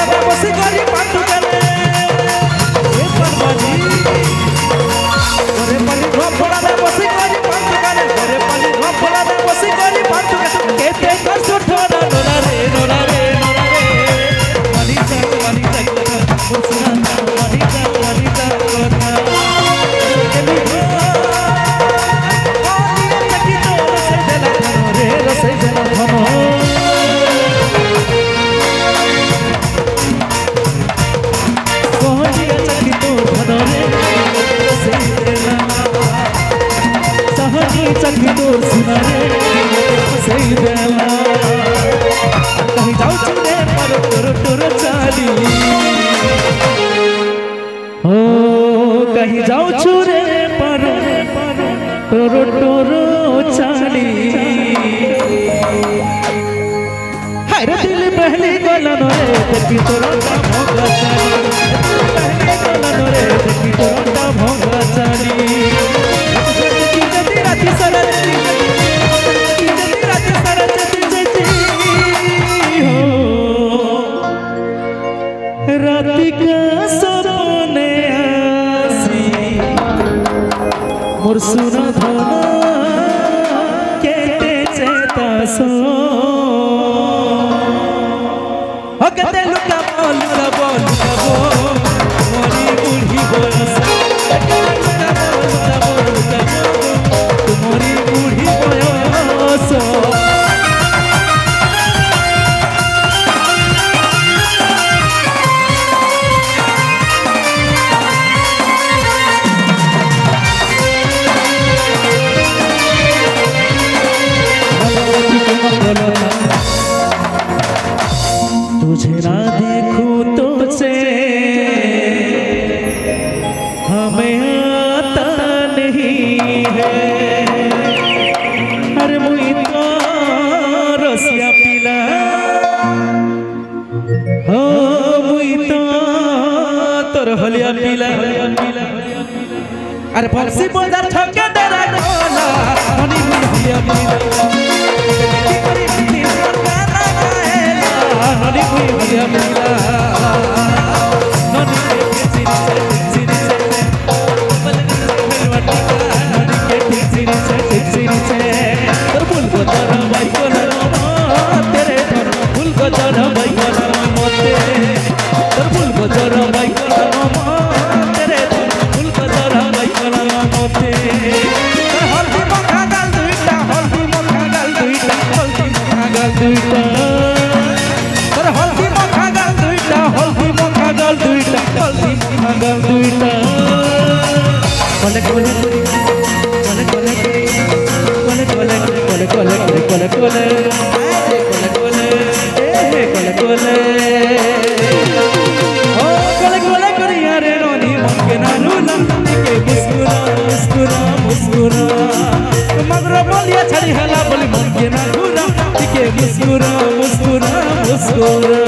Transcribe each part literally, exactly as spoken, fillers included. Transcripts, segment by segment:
रे बसी गरी पातु गले ए परमाजी रे पली घोपड़ा रे बसी गरी पातु गले रे पली घोपड़ा रे बसी गरी पातु गले केते कसो ठोरा नोरा रे नोरा रे नोरा रे मनी तक मनी तक मुसना मनी तक मनी तक कोथा चकी तोर सुना रे सही देला कहीं जाऊ चुने पर टोर टोर चाली हो कहीं जाऊ चुने पर टोर टोर चाली हाय रे दिल पहली गलन रे देखी तोरा भोगा चाली पहली गलन रे देखी तोरा भोगा चाली राती सरत राती सरत हो राती का सपने आसी मोर सुना धना केते चेता सो हो केते लुका बोल बोल बोल मोरी बूढ़ी बोल मोरी बूढ़ी बयस तुझे ना देखूं तुझसे हमें आता नहीं है अरे मुई तो रसिया पिला हो मुई तो तोर हलिया पिला अरे फलसी बाजार छके डरा डोला हनी मुई हलिया पिला हनी मुई हलिया पिला हनी के चिरी चिरी फूल को चढ़ा भाई को तेरे फूल को चढ़ा भाई को मोते तर फूल को चढ़ा भाई को तेरे फूल को चढ़ा भाई को मोते हल्दी मखा गाल दुईटा हल्दी मखा गाल दुईटा हल्दी मखा गाल दुईटा तर हल्दी मखा गाल दुईटा हल्दी मखा गाल दुईटा हल्दी मखा गाल दुईटा कोले कोले कोले कोले कोले कोले कोले कोले कोले कोले कोले कोले ओ कोले कोले कोले यारे रोनी मंगे ना रूला के मुस्कुरा मुस्कुरा मुस्कुरा मगरो बोलिया छड़ी हला बोली मंगे ना रूला के मुस्कुरा मुस्कुरा मुस्कुरा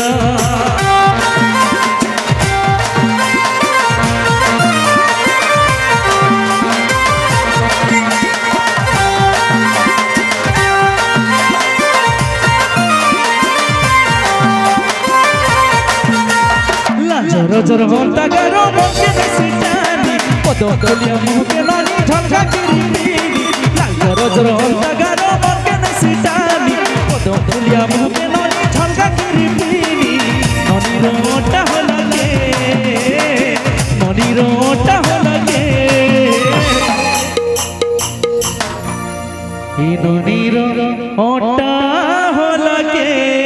जरो जरो होता करो मुझे नसीतानी पदों कोलिया मुँह के लानी ढंका किरीनी जरो जरो होता करो मुझे नसीतानी पदों कोलिया मुँह के लानी ढंका किरीनी ननी रोटा हो लगे ननी रोटा हो लगे ननी रोटा हो लगे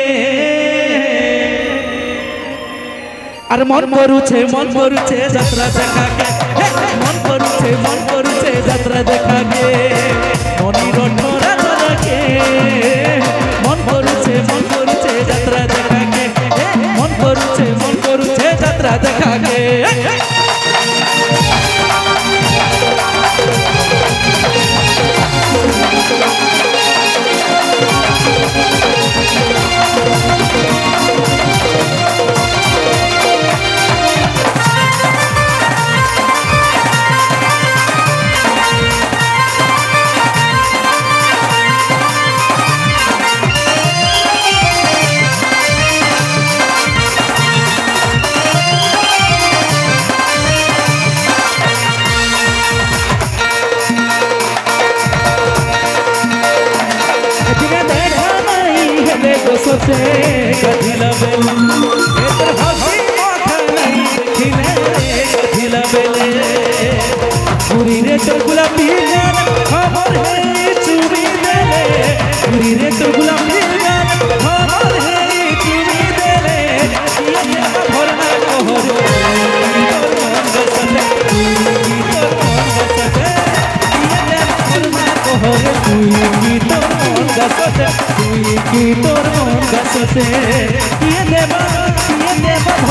अरे मन करुछे मन करुछे यात्रा देखा के मन करुछे मन करुछे यात्रा देखा के ननी रोटरा लगे मन करुछे मन करुछे यात्रा देखा के मन करुछे मन करुछे यात्रा देखा के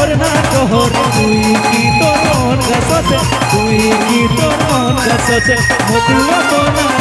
মোর না কহর তুই কি তোর মন গাছতে তুই কি তোর মন গাছতে মধুয়া বনা